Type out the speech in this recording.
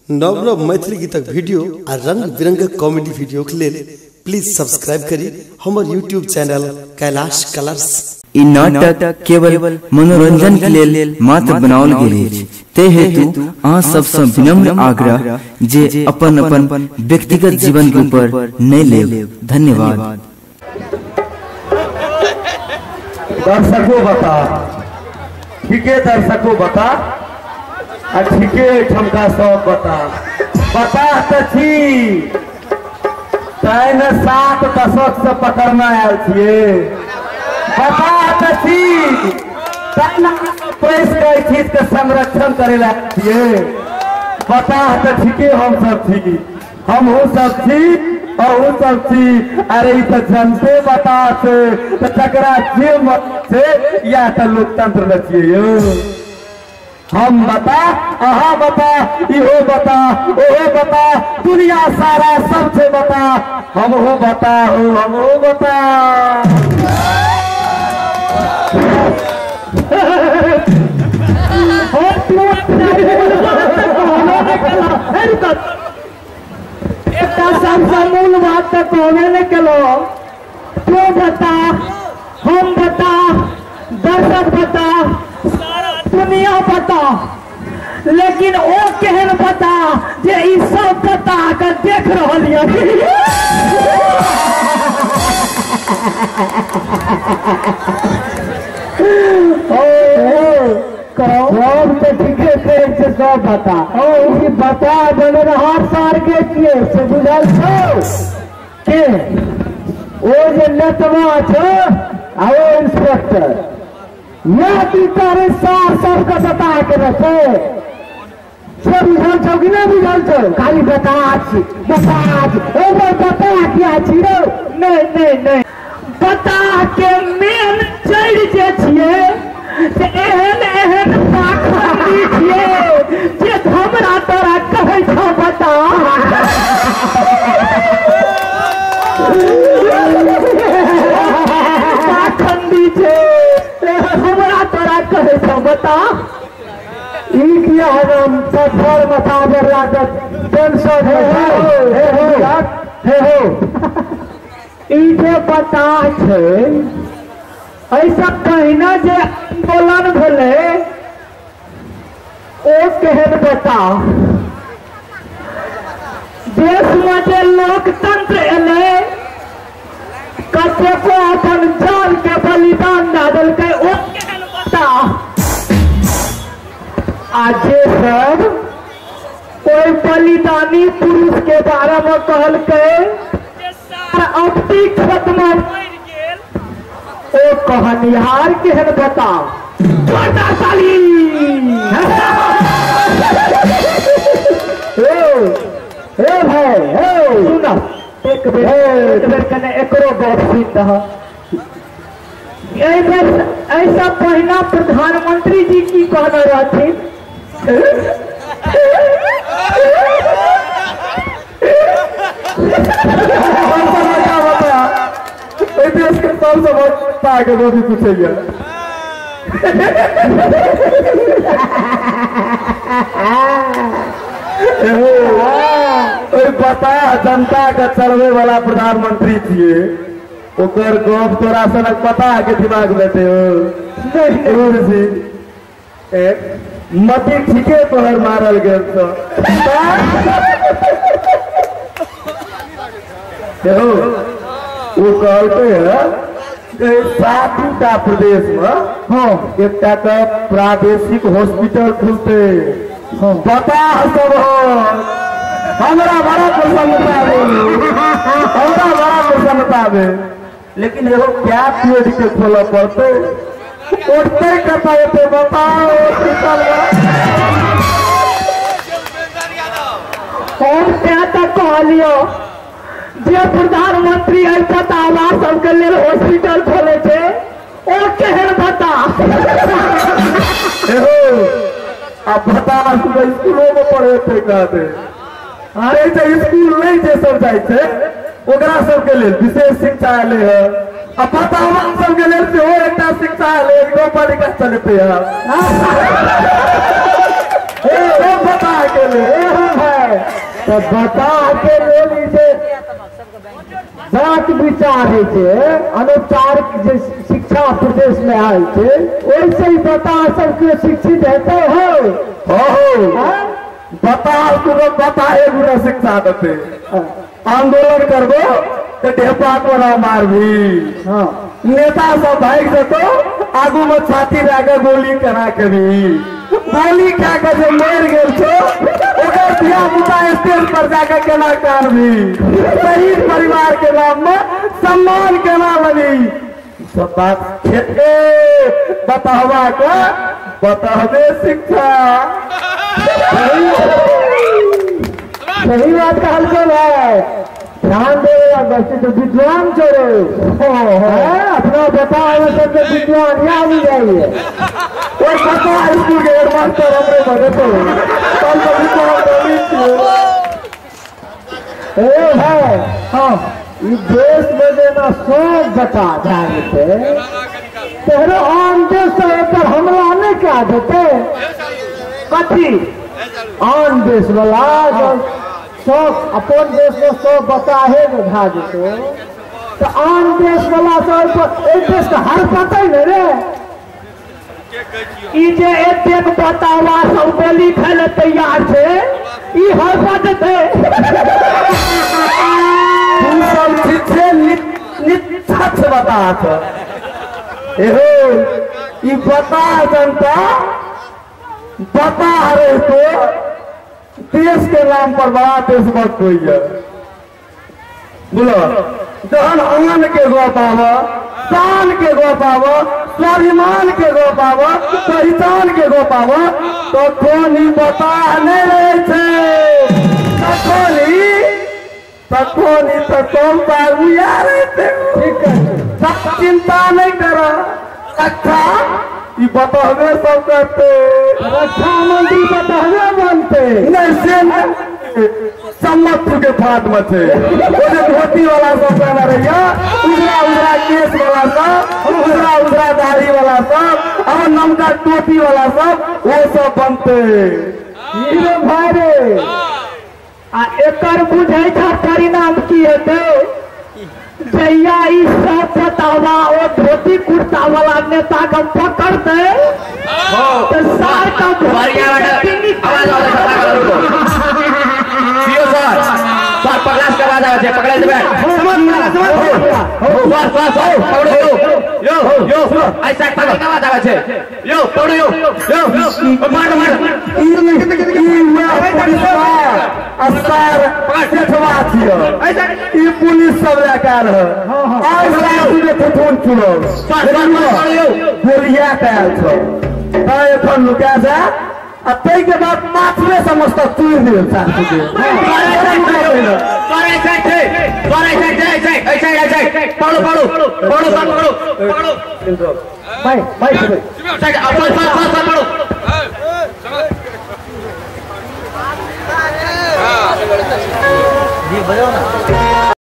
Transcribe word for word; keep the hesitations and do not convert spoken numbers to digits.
नव नव मैथिली गीतक वीडियो आ रंग बिरंग कॉमेडी वीडियो के लिए प्लीज सब्सक्राइब करी हमारे यूट्यूब चैनल कैलाश कलर्स। ई नाटक केवल मनोरंजन के लेल मात्र बनाओल गेल अछि। ते हेतु अहाँ सबसे विनम्र आग्रह जे अपन अपन व्यक्तिगत जीवन के ऊपर नहीं लेब। धन्यवाद। दर्शकों बता ठीके दर्शकों बता ठीके ठमका सब बता बता तो छी तैन सात दशक से पकड़ना आयल छिए बता तो छी तैन प्रेस के चीज के संरक्षण करे ला छिए बता तो ठीके हम सब छी हम हो सब छी और वो सब छी। अरे तो जनते बता से तो टकरा जे मत से या तो लोकतंत्र रचिए हम बता अहा बता इहो बता ओहो बता दुनिया सारा सबसे बता हम हो बता हो हम हो बता सबसे मूल बात तो कहने ने कलो क्यों बता हम बता दर्शक बता दुनिया बता लेकिन ओ केहन बता जे ई सब बता के देख रहल ये सब तो ठीके से सब बता ओ बता बोले हर सार के किए से बुझल छो के ओ जे नेतवा छो आ ओ इंस्पेक्टर या तू तारे सार सबके बता के रखे से बुझल छो कि नहीं बुझल छो खाली बता छी बता ओ बता क्या छी रो नहीं नहीं नहीं बता के मेन चढ़ जे छिए से एहन एहन पाखंडी छिए जे हमरा तोरा कहै छौ बता पाखंडी छे हमरा तोरा कहै छौ बता ई किया हम सफर मथा बरला के टेंशन हे हो हे हो ई जे बता छे ऐसा कहना जे आंदोलन भेले ओ केहन बता देश में जे लोकतंत्र एले कतेको अपन जान के बलिदान दे देलकै ओ केहन बता आ जे सब कोई बलिदानी पुरुष के बारे में कहलकै ऑप्टिक खत्म ओ कहानिहार केहन बता बता साली हे हे भाई हे सुना एक बेर एक बेर कने एकरो बात सुन दह ए बेर ऐसा पहिना प्रधानमंत्री जी की कहना रहथिन देश के सबसे बड़ा आगे वो भी पूछेगा बता जनता के चलवे वाला प्रधानमंत्री थिए ओकर गप तोरा सनक पता के दिमाग बैठे हो मती ठीके तोहर मारल गेल तो वो कहते हैं सातटा प्रदेश में हाँ एक प्रादेशिक हॉस्पिटल खुलते हाँ बता सब हमारा बड़ा प्रसन्नता हमारा बड़ा प्रसन्नता में लेकिन एगो क्या पेड़ के खोल पड़ते उठते कहते बताओ हॉस्पिटल और क्या तक कह लियो जे प्रधानमंत्री है बतावा सबके लिए हॉस्पिटल खोले थे ओ केहन बता अब बता स्कूलों में पढ़े थे कहते अरे जो स्कूल नहीं जे सब जाए थे ओकरा सबके लिए विशेष शिक्षा ले है अब बतावा सबके लिए से और एक शिक्षा ले दो पालिका चलते हैं बता के लिए तो बता के लोग इसे बात विचार है जे अनौपचारिक जे शिक्षा प्रदेश में आए थे वैसे ही बता सबके शिक्षित हेते हो हो बता तुरंत बता एगो शिक्षा देते आंदोलन करबो तो ढेपा को ना मारबी हाँ नेता सब भाग जतो आगू में छाती लागे गोली करा करी गोली खा के जो मर गेल छो ओकर धिया पुता स्टेज पर जाकर केना करबी शहीद परिवार के नाम में सम्मान केना लगी सब बात खेते बतावा का बतावे शिक्षा सही बात का हल्के है ध्यान देगा बच्चे तो विद्वान चोरे अपना बताओ सबसे विद्वान यहाँ भी जाइए और पता स्कूल के हेडमास्टर हमरे बने तो कल तो विद्वान ए है हाँ ये देश में देना सब बता जाते तेरे आम देश पर हमला नहीं क्या देते कथी आन देश वाला सब अपन देश में सब बता है भाग तो आन देश वाला सब एक देश का हर पता ही नहीं रे जे एक बतावा सब बोली खेले तैयार थे ई हर बात थे तू सब ठीक से निष्पक्ष बता एहो ई बता जनता बता रहे तो देश के नाम पर बड़ा देशभक्त हुई है बोलो जहन आन के गो पाव शान के गो पाव स्वाभिमान के गो पाव पहचान के गो पाव तो कोनी बता नहीं रहे थे तखोनी तखोनी तो तुम बाबूया रहे थे ठीक है सब चिंता नहीं करो अच्छा ये बतावे सब करते रक्षा मंत्री बतावे बनते नहीं से सम्मत के फाट में थे वो जो धोती वाला सब कहना रहिया उजरा उजरा केस वाला सब उजरा उजरा दाढ़ी वाला सब और नमका टोपी वाला सब वो सब बनते हीरो भाई रे आ एकर बुझे था परिणाम की हेते जैया इस सब बतावा और धोती कुर्ता वाला नेता का पकड़ते तो सार का सर पकड़ा के बाद आ जाए पकड़े से बैठ बस बस पकड़ो यो यो ऐसा पकड़ के बाद आ जाए यो पकड़ो यो यो मार मार असर पाछवा छियो ऐसा ई पुलिस सब लेकर आज रात में फोन चुनो बोलिया कैल छो त एखन लुका जा आ तै के बाद माथवे समस्त चूर दिल साथ के करे छै करे छै छै ऐसा ऐसा पकड़ो पकड़ो पकड़ो पकड़ो पकड़ो भाई भाई भाई अपन साथ साथ पकड़ो ये बजाओ ना